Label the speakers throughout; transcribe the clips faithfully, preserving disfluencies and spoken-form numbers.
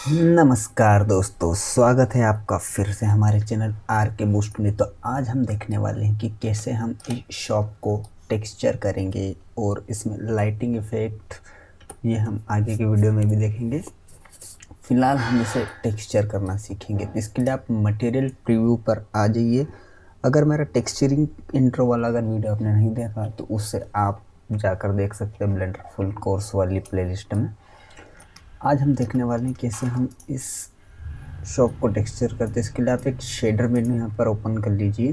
Speaker 1: नमस्कार दोस्तों, स्वागत है आपका फिर से हमारे चैनल आर के बूस्ट में। तो आज हम देखने वाले हैं कि कैसे हम इस शॉप को टेक्सचर करेंगे और इसमें लाइटिंग इफेक्ट, ये हम आगे के वीडियो में भी देखेंगे। फिलहाल हम इसे टेक्सचर करना सीखेंगे। तो इसके लिए आप मटेरियल प्रीव्यू पर आ जाइए। अगर मेरा टेक्सचरिंग इंट्रो वाला अगर वीडियो आपने नहीं देखा तो उससे आप जाकर देख सकते हैं ब्लेंडर फुल कोर्स वाली प्लेलिस्ट में। आज हम देखने वाले हैं कैसे हम इस शॉप को टेक्सचर करते हैं। इसके लिए आप एक शेडर मेन्यू यहाँ पर ओपन कर लीजिए।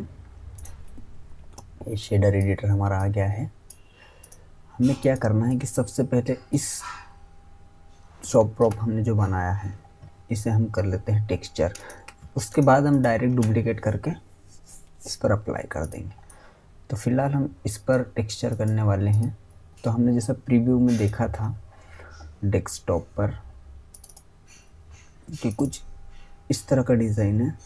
Speaker 1: ये शेडर एडिटर हमारा आ गया है। हमें क्या करना है कि सबसे पहले इस शॉप प्रॉप हमने जो बनाया है इसे हम कर लेते हैं टेक्सचर। उसके बाद हम डायरेक्ट डुप्लीकेट करके इस पर अप्लाई कर देंगे। तो फिलहाल हम इस पर टेक्सचर करने वाले हैं। तो हमने जैसा प्रीव्यू में देखा था डेस्कटॉप पर कि कुछ इस तरह का डिज़ाइन है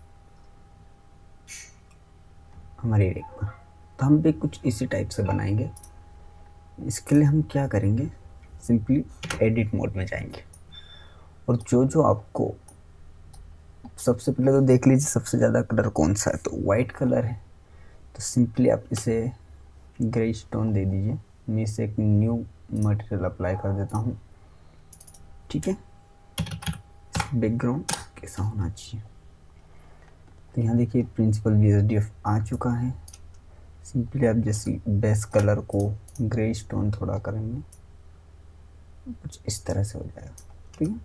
Speaker 1: हमारे एडिट पर, तो हम भी कुछ इसी टाइप से बनाएंगे। इसके लिए हम क्या करेंगे, सिंपली एडिट मोड में जाएंगे और जो जो आपको सबसे पहले तो देख लीजिए सबसे ज़्यादा कलर कौन सा है। तो वाइट कलर है, तो सिंपली आप इसे ग्रे स्टोन दे दीजिए। मैं इसे एक न्यू मटेरियल अप्लाई कर देता हूँ। ठीक है, बैकग्राउंड कैसा होना चाहिए। तो यहाँ देखिए principal V S D F आ चुका है। सिंपली आप जैसे बेस कलर को ग्रे स्टोन थोड़ा करेंगे, कुछ इस तरह से हो जाएगा। ठीक है,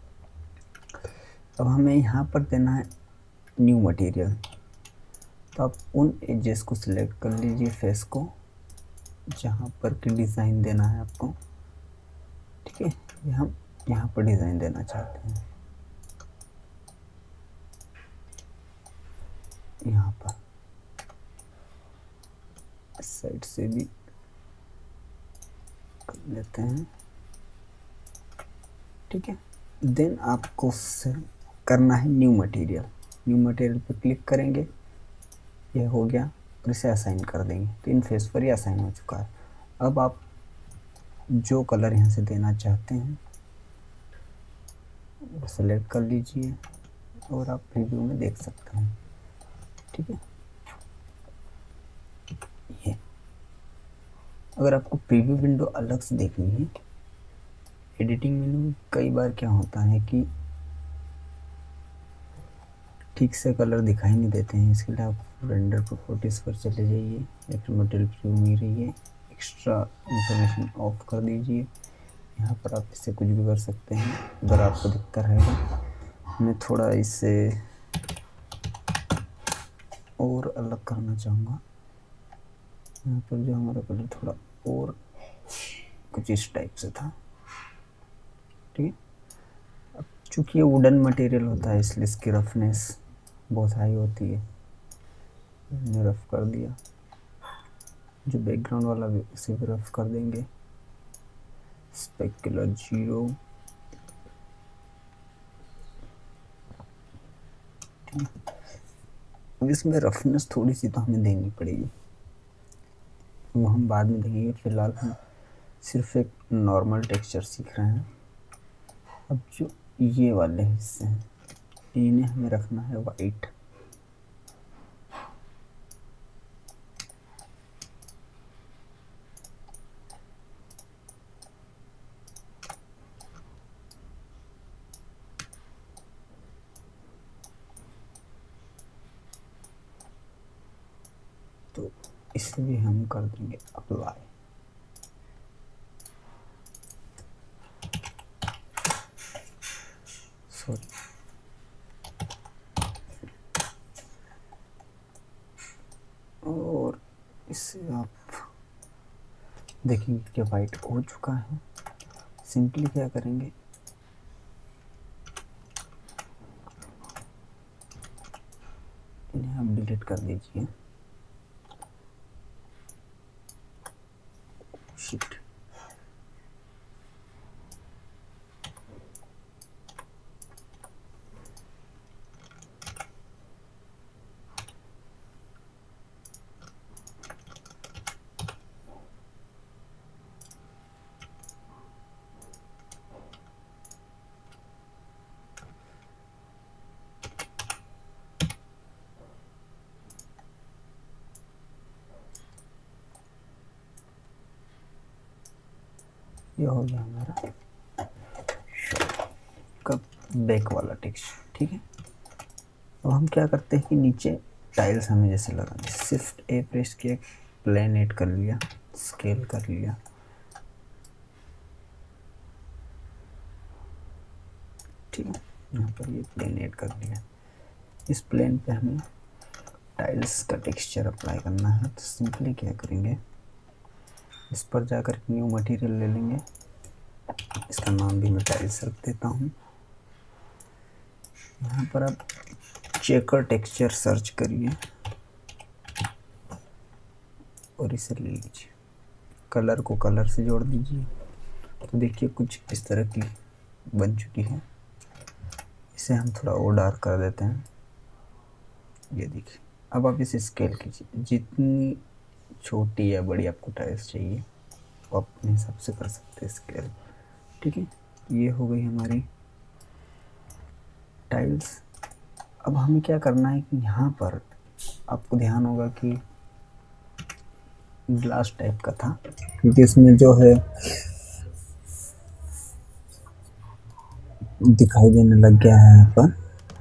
Speaker 1: अब हमें यहाँ पर देना है न्यू मटेरियल। तो आप उन एजेस को सिलेक्ट कर लीजिए, फेस को, जहाँ पर कि डिज़ाइन देना है आपको। ठीक है, ये हम यहाँ पर डिज़ाइन देना चाहते हैं, यहाँ पर इस साइड से भी कर लेते हैं। ठीक है, देन आपको करना है न्यू मटेरियल। न्यू मटेरियल पर क्लिक करेंगे, ये हो गया, और इसे असाइन कर देंगे। तो इन फेस पर ही असाइन हो चुका है। अब आप जो कलर यहाँ से देना चाहते हैं वो सेलेक्ट कर लीजिए और आप प्रीव्यू में देख सकते हैं। ठीक है, ये अगर आपको प्रीव्यू विंडो अलग से देखनी है, एडिटिंग मेन्यू में कई बार क्या होता है कि ठीक से कलर दिखाई नहीं देते हैं। इसके लिए आप रेंडर प्रॉपर्टीज़ पर चले जाइए या फिर मटेरियल प्रीव्यू में रहिए, एक्स्ट्रा इंफॉर्मेशन ऑफ कर दीजिए। यहाँ पर आप इससे कुछ भी कर सकते हैं अगर आपको दिखता रहेगा। मैं थोड़ा इसे और अलग करना चाहूँगा। यहाँ पर जो हमारा कलर थोड़ा और कुछ इस टाइप से था। ठीक है, अब चूँकि ये वुडन मटेरियल होता है इसलिए इसकी रफनेस बहुत हाई होती है। मैंने रफ कर दिया। जो बैकग्राउंड वाला भी उसे भी रफ कर देंगे। Specular zero. अब इसमें रफनेस थोड़ी सी तो हमें देनी पड़ेगी, वो हम बाद में देखेंगे। फिलहाल हम सिर्फ एक नॉर्मल टेक्सचर सीख रहे हैं। अब जो ये वाले हिस्से हैं इन्हें हमें रखना है वाइट। तो इसे भी हम कर देंगे अप्लाई। सॉरी, और इससे आप देखेंगे कि वाइट हो चुका है। सिंपली क्या करेंगे, इन्हें आप डिलीट कर दीजिए। शिट, ये हो गया हमारा का बैक वाला टेक्सचर। ठीक है, अब हम क्या करते हैं कि नीचे टाइल्स हमें जैसे लगाना, शिफ्ट ए प्रेस किया, प्लेन ऐड कर लिया, स्केल कर लिया। ठीक है, यहाँ पर ये प्लेन ऐड कर लिया। इस प्लेन पे हमें टाइल्स का टेक्सचर अप्लाई करना है, तो सिंपली क्या करेंगे, इस पर जाकर न्यू मटेरियल ले लेंगे, इसका नाम भी मैं टाइल्स रख देता हूँ। यहाँ पर आप चेकर टेक्सचर सर्च करिए और इसे ले लीजिए, कलर को कलर से जोड़ दीजिए। तो देखिए कुछ इस तरह की बन चुकी है। इसे हम थोड़ा और डार्क कर देते हैं, ये देखिए। अब आप इसे स्केल कीजिए, जितनी छोटी या बड़ी आपको टाइल्स चाहिए वो आप अपने हिसाब से कर सकते हैं स्केल। ठीक है, ये हो गई हमारी टाइल्स। अब हमें क्या करना है कि यहाँ पर आपको ध्यान होगा कि ग्लास टाइप का था, क्योंकि इसमें जो है दिखाई देने लग गया है यहाँ पर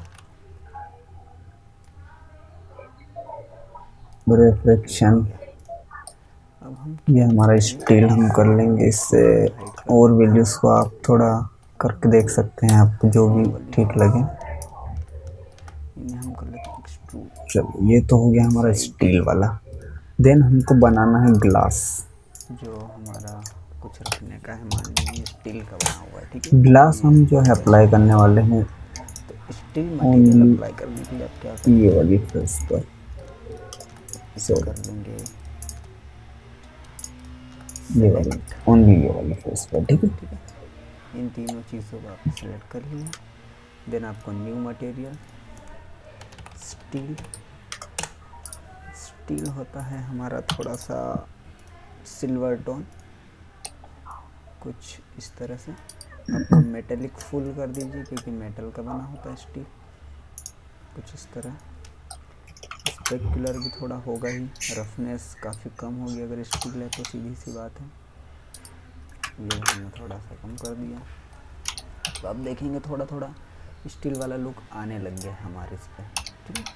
Speaker 1: रिफ्लेक्शन। अब हम ये हमारा स्टील हम कर लेंगे इससे, और वीडियोस को आप थोड़ा करके देख सकते हैं, आपको जो भी ठीक लगे। हम कर लेते हैं एक्सट्रूड। चलो, ये तो हो गया हमारा स्टील वाला। देन हमको बनाना है ग्लास, जो हमारा कुछ रखने का है, मान लीजिए स्टील का बना हुआ है। ठीक है, ग्लास हम जो है अप्लाई करने वाले हैं। तो स्टील मटेरियल अप्लाई करने के लिए आप क्या करेंगे, ये वाली फेस पर इसे कर लेंगे, ये वाली ओनली ये वाली फेस पर। ठीक है, ठीक है, इन तीनों चीज़ों को आप सिलेक्ट कर लिया। देन आपको न्यू मटेरियल, स्टील। स्टील होता है हमारा थोड़ा सा सिल्वर टोन, कुछ इस तरह से। आपको मेटेलिक फुल कर दीजिए, क्योंकि मेटल का बना होता है स्टील, कुछ इस तरह। स्पेक्युलर भी थोड़ा होगा ही, रफनेस काफ़ी कम होगी अगर स्टील है तो, सीधी सी बात है। ये हमने थोड़ा सा कम कर दिया। तो आप देखेंगे थोड़ा थोड़ा स्टील वाला लुक आने लग गया हमारे इस पर। ठीक है,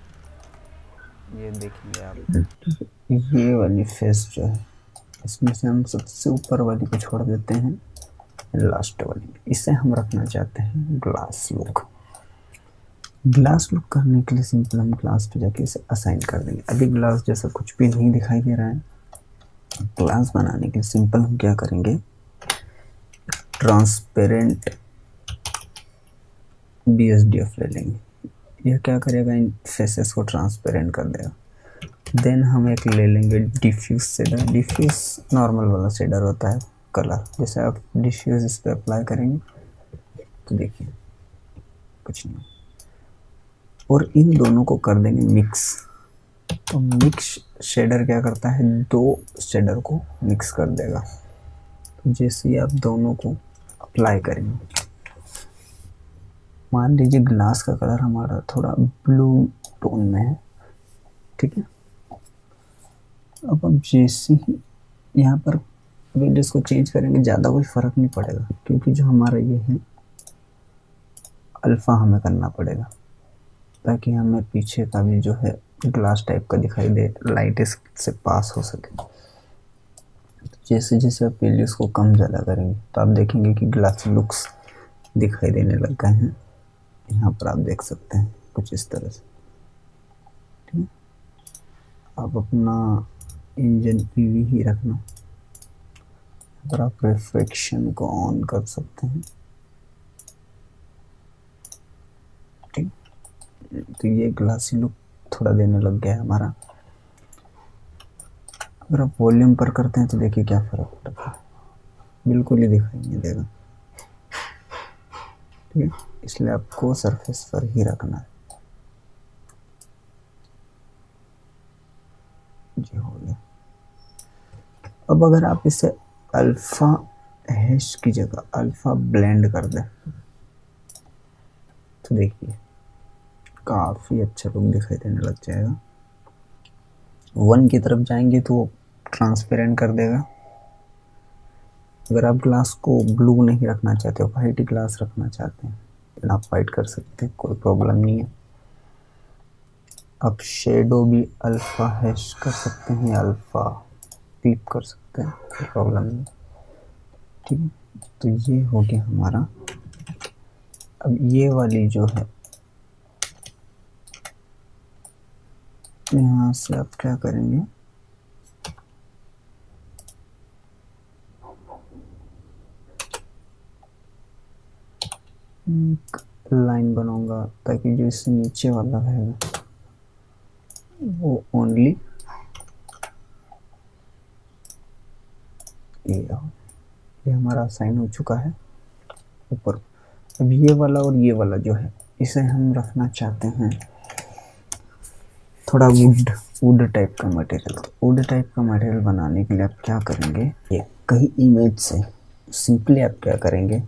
Speaker 1: ये देखेंगे आप, ये वाली फेस जो है इसमें से हम सबसे ऊपर वाली को छोड़ देते हैं, लास्ट वाली। इसे हम रखना चाहते हैं ग्लास लुक। ग्लास लुक करने के लिए सिंपल हम ग्लास पे जाके इसे असाइन कर देंगे। अभी ग्लास जैसा कुछ भी नहीं दिखाई दे रहा है। ग्लास बनाने के लिए सिंपल हम क्या करेंगे, transparent B S D F ले लेंगे। यह क्या करेगा, इन फेसेस को ट्रांसपेरेंट कर देगा। देन हम एक ले लेंगे डिफ्यूज शेडर। डिफ्यूज नॉर्मल वाला शेडर होता है कलर, जैसे आप डिफ्यूज इस पर अप्लाई करेंगे तो देखिए कुछ नहीं, और इन दोनों को कर देंगे मिक्स। तो मिक्स शेडर क्या करता है, दो शेडर को मिक्स कर देगा। तो जैसे ही आप दोनों को अप्लाई करेंगे, मान लीजिए ग्लास का कलर हमारा थोड़ा ब्लू टोन में है। ठीक है, अब हम जैसे ही यहाँ पर विंडोज को चेंज करेंगे, ज़्यादा कोई फ़र्क नहीं पड़ेगा, क्योंकि जो हमारा ये है अल्फ़ा हमें करना पड़ेगा, ताकि हमें पीछे का भी जो है ग्लास टाइप का दिखाई दे, लाइट इससे पास हो सके। जैसे जैसे आप वैल्यूज़ को कम ज़्यादा करेंगे तो आप देखेंगे कि ग्लास लुक्स दिखाई देने लग गए हैं। यहाँ पर आप देख सकते हैं कुछ इस तरह से। ठीक है, आप अपना इंजन पीवी ही रखना, अगर आप रिफ्लेक्शन को ऑन कर सकते हैं। ठीक, तो ये ग्लासी लुक थोड़ा देने लग गया है हमारा। अगर आप वॉल्यूम पर करते हैं तो देखिए क्या फ़र्क पड़ता है, बिल्कुल ही दिखाई नहीं देगा। ठीक है, इसलिए आपको सरफेस पर ही रखना है। जी हो गया। अब अगर आप इसे अल्फ़ा हैश की जगह अल्फ़ा ब्लेंड कर दें तो देखिए काफ़ी अच्छा लुक दिखाई देने लग जाएगा। वन की तरफ जाएंगे तो ट्रांसपेरेंट कर देगा, अगर आप ग्लास को ब्लू नहीं रखना चाहते हो, वाइट ग्लास रखना चाहते हैं, तो आप वाइट कर सकते हैं, कोई प्रॉब्लम नहीं है। अब शेडो भी अल्फ़ा हैश कर सकते हैं, अल्फ़ा क्लिप कर सकते हैं, कोई प्रॉब्लम नहीं। ठीक है, तो ये हो गया हमारा। अब ये वाली जो है, यहाँ से आप क्या करेंगे, एक लाइन बनाऊंगा ताकि जो इससे नीचे वाला है वो ओनली ये ये हमारा असाइन हो चुका है ऊपर। अब ये वाला और ये वाला जो है, इसे हम रखना चाहते हैं थोड़ा वुड वुड टाइप का मटेरियल। तो वुड टाइप का मटेरियल बनाने के लिए आप क्या करेंगे, ये कहीं इमेज से सिंपली आप क्या करेंगे,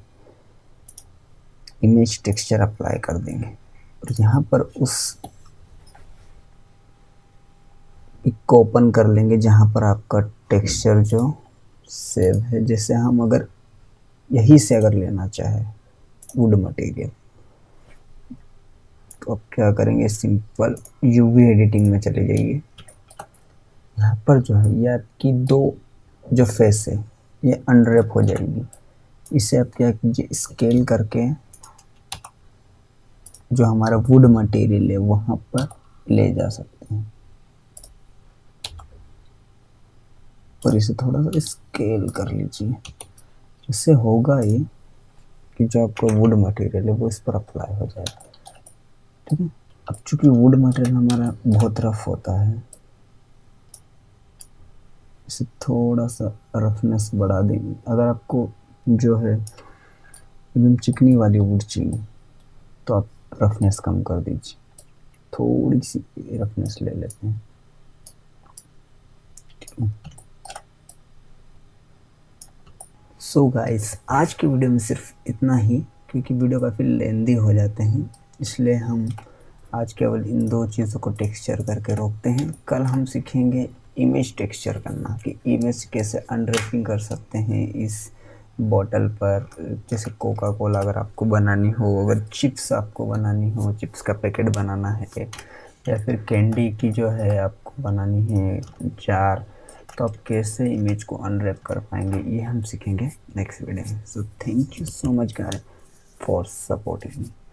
Speaker 1: इमेज टेक्सचर अप्लाई कर देंगे और यहाँ पर उस पिक को ओपन कर लेंगे जहाँ पर आपका टेक्सचर जो सेव है। जैसे हम अगर यही से अगर लेना चाहे वुड मटेरियल, तो आप क्या करेंगे, सिंपल यूवी एडिटिंग में चले जाइए। यहाँ पर जो है ये आपकी दो जो फेस है ये अनरैप हो जाएगी। इसे आप क्या कीजिए, स्केल करके जो हमारा वुड मटेरियल है वहाँ पर ले जा सकते हैं और इसे थोड़ा सा स्केल कर लीजिए। इससे होगा ये कि जो आपका वुड मटेरियल है वो इस पर अप्लाई हो जाएगा। ठीक है, अब चूंकि वुड मटेरियल हमारा बहुत रफ होता है, इसे थोड़ा सा रफनेस बढ़ा देंगे। अगर आपको जो है एकदम चिकनी वाली वुड चाहिए तो आप रफनेस कम कर दीजिए, थोड़ी सी रफनेस ले लेते हैं। सो गाइस, आज की वीडियो में सिर्फ इतना ही, क्योंकि वीडियो काफ़ी लेंदी हो जाते हैं, इसलिए हम आज केवल इन दो चीज़ों को टेक्सचर करके रोकते हैं। कल हम सीखेंगे इमेज टेक्सचर करना, कि इमेज कैसे अनरैपिंग कर सकते हैं इस बॉटल पर। जैसे कोका कोला अगर आपको बनानी हो, अगर चिप्स आपको बनानी हो, चिप्स का पैकेट बनाना है, या फिर कैंडी की जो है आपको बनानी है जार, तो आप कैसे इमेज को अनरैप कर पाएंगे ये हम सीखेंगे नेक्स्ट वीडियो में। So thank you so much guys for supporting me.